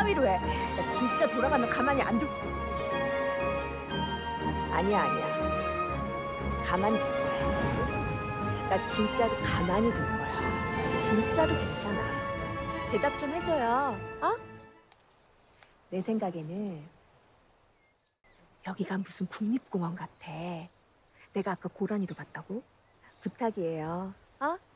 따위로 해. 나 진짜 돌아가면 가만히 안 둘. 아니야. 가만히 둘 거야. 나 진짜로 가만히 둘 거야. 진짜로 괜찮아. 대답 좀 해줘요. 어? 내 생각에는 여기가 무슨 국립공원 같아. 내가 아까 고라니도 봤다고? 부탁이에요. 어?